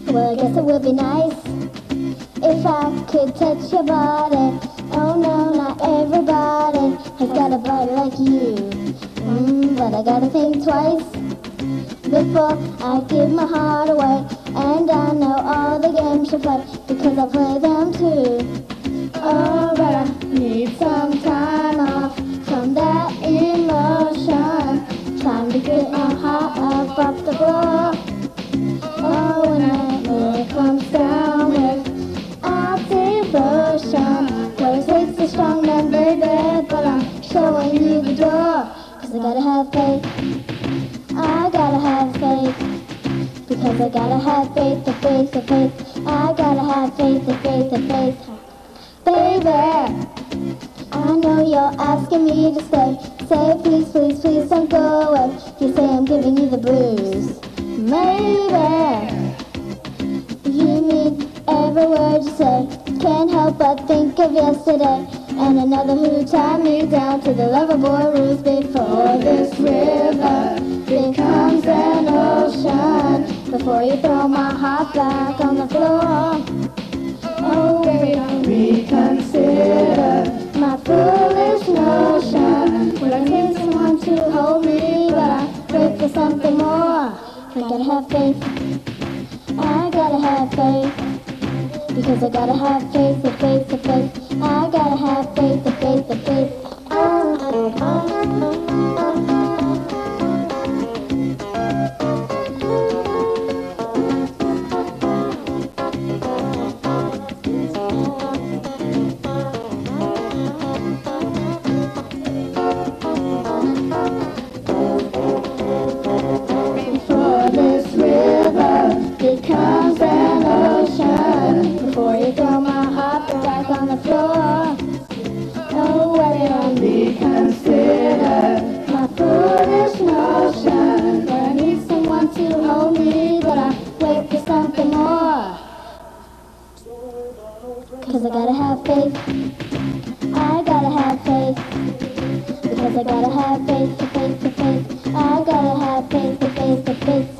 Well, I guess it would be nice if I could touch your body. Oh no, not everybody has got a body like you. But I gotta think twice before I give my heart away. And I know all the games you play because I play them too. Oh, but I need some time off from that emotion. Time to get my heart up off the floor. Oh, when that mood comes down with our devotion. Those hates so strong and baby, but I'm showing you the door. 'Cause I gotta have faith, I gotta have faith. Because I gotta have faith, the faith, the faith. I gotta have faith, the faith, the faith. Baby, I know you're asking me to stay. Say please, please, please don't go away. You say I'm giving you the blues. Maybe you mean every word you say. Can't help but think of yesterday and another who tied me down to the loverboy rules before this river becomes an ocean. Before you throw my heart back on the floor. Oh, baby, reconsider my foolish notion. When I need someone to hold me, but I wait for something more. I gotta have faith, I gotta have faith. Because I gotta have faith, the faith, the faith. I gotta have faith, the faith, the faith. Before this river becomes an ocean, before you throw my heart back on the floor. Oh, well, reconsider my foolish notion. But I need someone to hold me, but I wait for something more. 'Cause I gotta have faith, I gotta have faith. Because I gotta have faith, the faith, the faith. I gotta have faith, the faith, the faith.